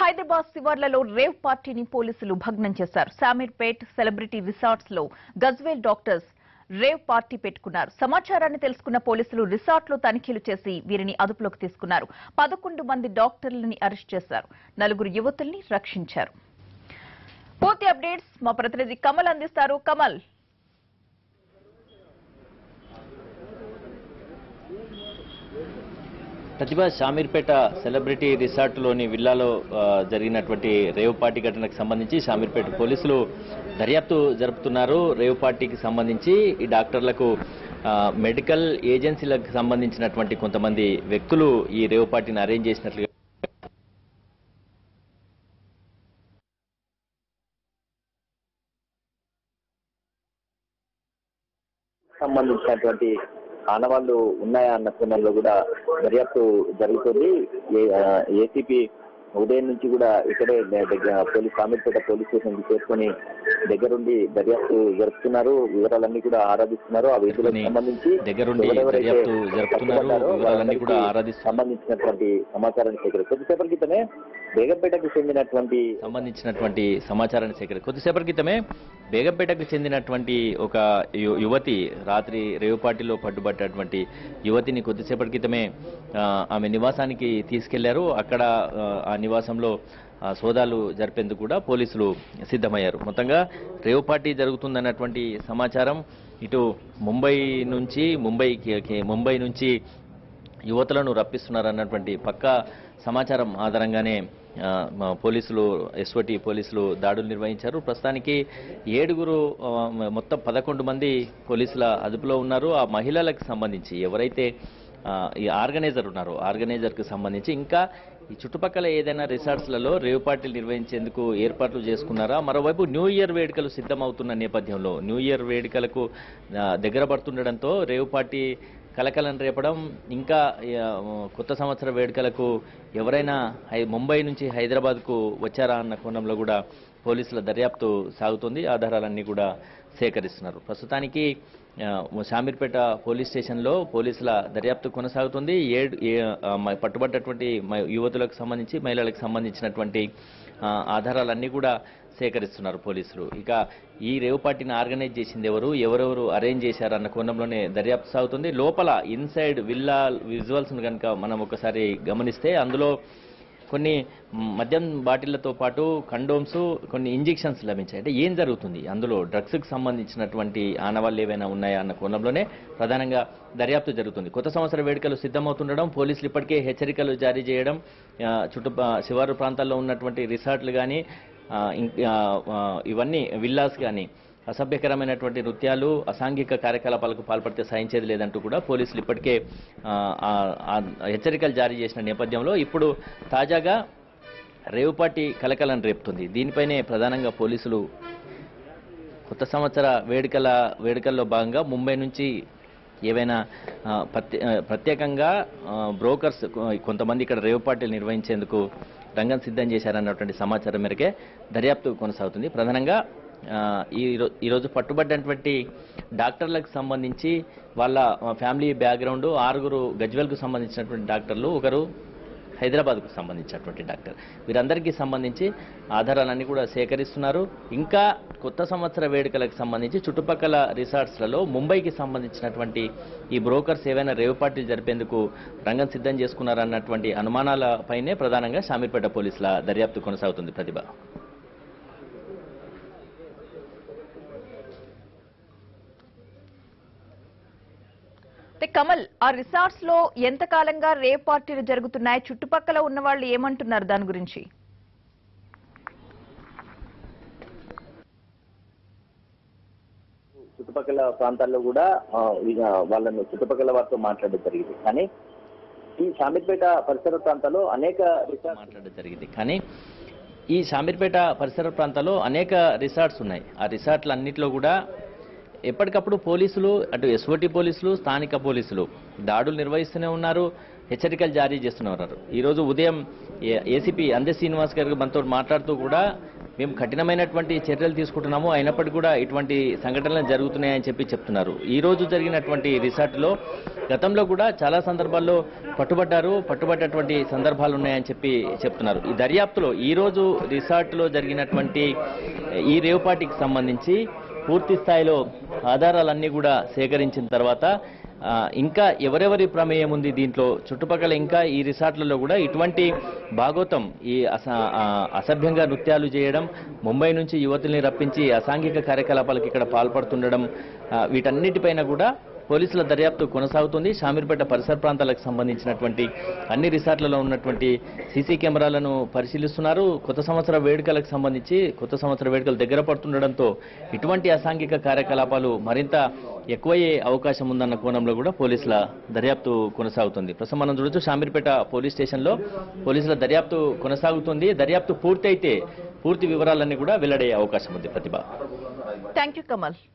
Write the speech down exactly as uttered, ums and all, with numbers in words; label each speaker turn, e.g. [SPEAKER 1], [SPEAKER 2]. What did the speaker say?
[SPEAKER 1] Hyderabad శివార్లలో rave పార్టీని పోలీసులు భగ్నం చేశారు. శామీర్పేట్ సెలబ్రిటీ రిసార్ట్స్ లో గజ్వేల్ డాక్టర్స్ రేవ్ పార్టీ పెట్టుకున్నారు. సమాచారాన్ని తెలుసుకున్న పోలీసులు రిసార్ట్ లో తనిఖీలు చేసి వీరిని అదుపులోకి తీసుకున్నారు. పదకొండు మంది డాక్టర్లని అరెస్ట్ చేశారు. నలుగురు యువతుల్ని రక్షించారు. పూర్తి అప్డేట్స్ మా ప్రతినిధి కమల్ అందిస్తారు. కమల్,
[SPEAKER 2] ప్రతిభ షామీర్పేట సెలబ్రిటీ రిసార్ట్లోని విల్లాలో జరిగినటువంటి రేవ్ పార్టీ ఘటనకు సంబంధించి షామీర్పేట పోలీసులు దర్యాప్తు జరుపుతున్నారు. రేవ్ పార్టీకి సంబంధించి ఈ డాక్టర్లకు మెడికల్ ఏజెన్సీలకు సంబంధించినటువంటి కొంతమంది వ్యక్తులు ఈ రేవ్ పార్టీని అరేంజ్ చేసినట్లుగా
[SPEAKER 3] సంబంధించినటువంటి ఆనవాళ్లు ఉన్నాయా అన్న కోణంలో కూడా దర్యాప్తు జరుగుతుంది. ఏసీపీ ఉదయం నుంచి కూడా ఇక్కడే పోలీస్ శామీర్పేట పోలీస్ స్టేషన్ కి చేరుకొని దగ్గరుండి దర్యాప్తు జరుపుతున్నారు. వివరాలన్నీ కూడా ఆరాధిస్తున్నారు. ఆ విధులకు సంబంధించి సంబంధించినటువంటి సమాచారాన్ని సేకరి కొద్దిసేపటి క్రితమే బేగంపేటకు చెందినటువంటి
[SPEAKER 2] సంబంధించినటువంటి సమాచారాన్ని సేకరి కొద్దిసేపటి క్రితమే బేగంపేటకు చెందినటువంటి ఒక యువతి రాత్రి రేవు పార్టీలో పట్టుబట్టినటువంటి యువతిని కొద్దిసేపటి క్రితమే ఆమె నివాసానికి తీసుకెళ్లారు. అక్కడ ఆ నివాసంలో సోదాలు జరిపేందుకు కూడా పోలీసులు సిద్ధమయ్యారు. మొత్తంగా రేవ్ పార్టీ జరుగుతుందన్నటువంటి సమాచారం ఇటు ముంబై నుంచి ముంబైకి ముంబై నుంచి యువతులను రప్పిస్తున్నారన్నటువంటి పక్కా సమాచారం ఆధారంగానే పోలీసులు ఎస్ఓటీ పోలీసులు దాడులు నిర్వహించారు. ప్రస్తుతానికి ఏడుగురు మొత్తం పదకొండు మంది పోలీసుల అదుపులో ఉన్నారు. ఆ మహిళలకు సంబంధించి ఎవరైతే ఈ ఆర్గనైజర్ ఉన్నారో ఆర్గనైజర్కి సంబంధించి ఇంకా ఈ చుట్టుపక్కల ఏదైనా రిసార్ట్స్లలో రేవ్ పార్టీలు నిర్వహించేందుకు ఏర్పాట్లు చేసుకున్నారా? మరోవైపు న్యూ ఇయర్ వేడుకలు సిద్ధమవుతున్న నేపథ్యంలో న్యూ ఇయర్ వేడుకలకు దగ్గర పడుతుండడంతో రేవ్ పార్టీ కలకలం రేపడం, ఇంకా కొత్త సంవత్సర వేడుకలకు ఎవరైనా ముంబై నుంచి హైదరాబాద్కు వచ్చారా అన్న కోణంలో కూడా పోలీసుల దర్యాప్తు సాగుతుంది. ఆధారాలన్నీ కూడా సేకరిస్తున్నారు. ప్రస్తుతానికి షామీర్పేట పోలీస్ స్టేషన్లో పోలీసుల దర్యాప్తు కొనసాగుతుంది. ఏడు పట్టుబడ్డటువంటి యువతులకు సంబంధించి మహిళలకు సంబంధించినటువంటి ఆధారాలన్నీ కూడా సేకరిస్తున్నారు పోలీసులు. ఇక ఈ రేవ్ పార్టీని ఆర్గనైజ్ చేసింది ఎవరు, ఎవరెవరు అరేంజ్ చేశారు అన్న కోణంలోనే దర్యాప్తు సాగుతుంది. లోపల ఇన్సైడ్ విల్లా విజువల్స్ కనుక మనం ఒకసారి గమనిస్తే అందులో కొన్ని మద్యం బాటిళ్లతో పాటు కండోమ్స్, కొన్ని ఇంజెక్షన్స్ లభించాయి. అంటే ఏం జరుగుతుంది అందులో, డ్రగ్స్కి సంబంధించినటువంటి ఆనవాళ్ళు ఏవైనా ఉన్నాయా అన్న కోణంలోనే ప్రధానంగా దర్యాప్తు జరుగుతుంది. కొత్త సంవత్సర వేడుకలు సిద్ధమవుతుండడం, పోలీసులు ఇప్పటికే హెచ్చరికలు జారీ చేయడం, చుట్టూ శివారు ప్రాంతాల్లో ఉన్నటువంటి రిసార్ట్లు కానీ ఇవన్నీ విల్లాస్ కానీ అసభ్యకరమైనటువంటి నృత్యాలు, అసాంఘిక కార్యకలాపాలకు పాల్పడితే సహించేది లేదంటూ కూడా పోలీసులు ఇప్పటికే హెచ్చరికలు జారీ చేసిన నేపథ్యంలో ఇప్పుడు తాజాగా రేవ్ పార్టీ కలకలం రేపుతుంది. దీనిపైనే ప్రధానంగా పోలీసులు కొత్త సంవత్సర వేడుకల వేడుకల్లో భాగంగా ముంబై నుంచి ఏవైనా ప్రత్యేకంగా బ్రోకర్స్ కొంతమంది ఇక్కడ రేవ్ పార్టీలు నిర్వహించేందుకు రంగం సిద్ధం చేశారన్నటువంటి సమాచారం మేరకే దర్యాప్తు కొనసాగుతుంది. ప్రధానంగా ఈరోజు పట్టుబడ్డటువంటి డాక్టర్లకు సంబంధించి వాళ్ళ ఫ్యామిలీ బ్యాక్గ్రౌండ్, ఆరుగురు గజ్వేల్కు సంబంధించినటువంటి డాక్టర్లు, ఒకరు హైదరాబాద్కు సంబంధించినటువంటి డాక్టర్, వీరందరికీ సంబంధించి ఆధారాలన్నీ కూడా సేకరిస్తున్నారు. ఇంకా కొత్త సంవత్సర వేడుకలకు సంబంధించి చుట్టుపక్కల రిసార్ట్స్లలో ముంబైకి సంబంధించినటువంటి ఈ బ్రోకర్స్ ఏవైనా రేవ్ పార్టీలు జరిపేందుకు రంగం సిద్ధం చేసుకున్నారన్నటువంటి అనుమానాలపైనే ప్రధానంగా షామీర్పేట పోలీసుల దర్యాప్తు కొనసాగుతుంది. ప్రతిభ.
[SPEAKER 1] కమల్, ఆ రిసార్ట్స్ లో ఎంతకాలంగా రేవ్ పార్టీలు జరుగుతున్నాయి? చుట్టుపక్కల ఉన్న వాళ్ళు ఏమంటున్నారు దాని గురించి?
[SPEAKER 3] చుట్టుపక్కల ప్రాంతాల్లో కూడా వాళ్ళను చుట్టుపక్కల వారితో మాట్లాడడం జరిగింది. కానీ ఈ షామీర్పేట పరిసర ప్రాంతాల్లో అనేక రిసార్ట్స్
[SPEAKER 2] మాట్లాడడం జరిగింది కానీ ఈ షామీర్పేట పరిసర ప్రాంతాల్లో అనేక రిసార్ట్స్ ఉన్నాయి. ఆ రిసార్ట్ల అన్నింటిలో కూడా ఎప్పటికప్పుడు పోలీసులు, అటు ఎస్ఓటీ పోలీసులు, స్థానిక పోలీసులు దాడులు నిర్వహిస్తూనే ఉన్నారు, హెచ్చరికలు జారీ చేస్తూనే ఉన్నారు. ఈరోజు ఉదయం ఏసీపీ అందే శ్రీనివాస్ గారు మనతో మాట్లాడుతూ కూడా మేము కఠినమైనటువంటి చర్యలు తీసుకుంటున్నాము, అయినప్పటికీ కూడా ఇటువంటి సంఘటనలు జరుగుతున్నాయని చెప్పి చెప్తున్నారు. ఈ రోజు జరిగినటువంటి రిసార్ట్లో గతంలో కూడా చాలా సందర్భాల్లో పట్టుబడ్డారు, పట్టుబడ్డటువంటి సందర్భాలు ఉన్నాయని చెప్పి చెప్తున్నారు. ఈ దర్యాప్తులో ఈ రోజు రిసార్ట్లో జరిగినటువంటి ఈ రేవ్ పార్టీకి సంబంధించి పూర్తి స్థాయిలో ఆధారాలన్నీ కూడా సేకరించిన తర్వాత ఇంకా ఎవరెవరి ప్రమేయం ఉంది దీంట్లో, చుట్టుపక్కల ఇంకా ఈ రిసార్ట్లలో కూడా ఇటువంటి భాగోతం ఈ అస అసభ్యంగా నృత్యాలు చేయడం, ముంబై నుంచి యువతుల్ని రప్పించి అసాంఘిక కార్యకలాపాలకు ఇక్కడ పాల్పడుతుండడం, వీటన్నిటిపైన కూడా పోలీసుల దర్యాప్తు కొనసాగుతుంది. షామీర్పేట పరిసర ప్రాంతాలకు సంబంధించినటువంటి అన్ని రిసార్ట్లలో ఉన్నటువంటి సీసీ కెమెరాలను పరిశీలిస్తున్నారు. కొత్త సంవత్సర వేడుకలకు సంబంధించి కొత్త సంవత్సర వేడుకలు దగ్గర పడుతుండడంతో ఇటువంటి అసాంఘిక కార్యకలాపాలు మరింత ఎక్కువయ్యే అవకాశం ఉందన్న కోణంలో కూడా పోలీసుల దర్యాప్తు కొనసాగుతుంది. ప్రస్తుతం మనం చూడొచ్చు షామీర్పేట పోలీస్ స్టేషన్లో పోలీసుల దర్యాప్తు కొనసాగుతుంది. దర్యాప్తు పూర్తయితే పూర్తి వివరాలన్నీ కూడా వెల్లడయ్యే అవకాశం ఉంది. ప్రతిభ.
[SPEAKER 1] Thank you Kamal.